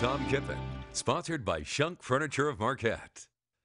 Tom Kippen, sponsored by Shunk Furniture of Marquette.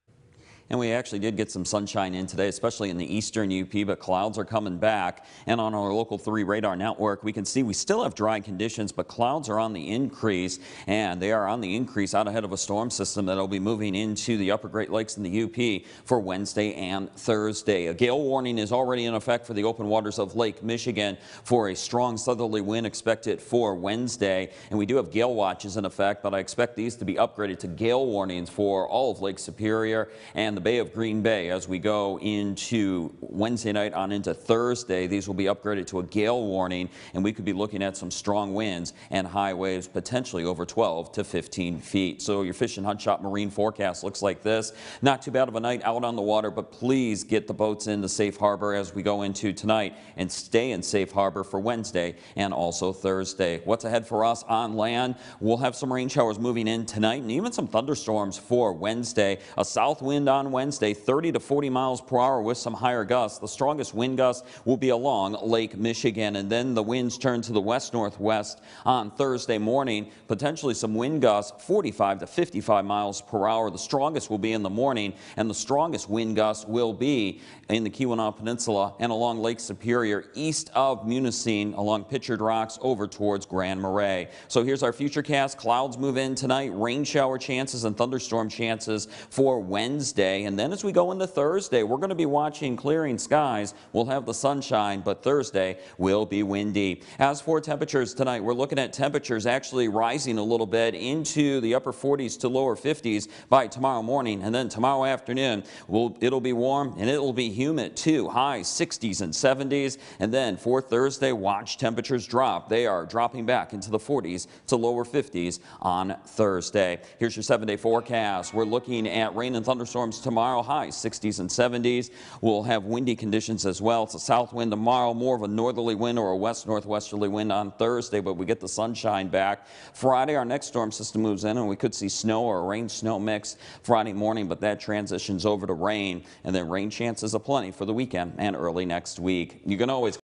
And we actually did get some sunshine in today, especially in the eastern UP, but clouds are coming back. And on our Local 3 radar network, we can see we still have dry conditions, but clouds are on the increase, and they are on the increase out ahead of a storm system that will be moving into the upper Great Lakes and the UP for Wednesday and Thursday. A gale warning is already in effect for the open waters of Lake Michigan for a strong southerly wind expected for Wednesday. And we do have gale watches in effect, but I expect these to be upgraded to gale warnings for all of Lake Superior and the Bay of Green Bay as we go into Wednesday night on into Thursday. These will be upgraded to a gale warning, and we could be looking at some strong winds and high waves potentially over 12 to 15 feet. So your Fish and Hunt Shop marine forecast looks like this. Not too bad of a night out on the water, but please get the boats into safe harbor as we go into tonight and stay in safe harbor for Wednesday and also Thursday. What's ahead for us on land? We'll have some rain showers moving in tonight and even some thunderstorms for Wednesday. A south wind on Wednesday, 30 to 40 miles per hour with some higher gusts. The strongest wind gusts will be along Lake Michigan, and then the winds turn to the west-northwest on Thursday morning. Potentially some wind gusts 45 to 55 miles per hour. The strongest will be in the morning, and the strongest wind gusts will be in the Keweenaw Peninsula and along Lake Superior east of Munising along Pictured Rocks over towards Grand Marais. So here's our futurecast. Clouds move in tonight, rain shower chances and thunderstorm chances for Wednesday. And then as we go into Thursday, we're going to be watching clearing skies. We'll have the sunshine, but Thursday will be windy. As for temperatures tonight, we're looking at temperatures actually rising a little bit into the upper 40s to lower 50s by tomorrow morning. And then tomorrow afternoon, it'll be warm and it'll be humid too. High 60s and 70s. And then for Thursday, watch temperatures drop. They are dropping back into the 40s to lower 50s on Thursday. Here's your 7-day forecast. We're looking at rain and thunderstorms tomorrow, high 60s and 70s. We'll have windy conditions as well. It's a south wind tomorrow, more of a northerly wind or a west-northwesterly wind on Thursday, but we get the sunshine back. Friday, our next storm system moves in, and we could see snow or a rain-snow mix Friday morning, but that transitions over to rain, and then rain chances aplenty for the weekend and early next week. You can always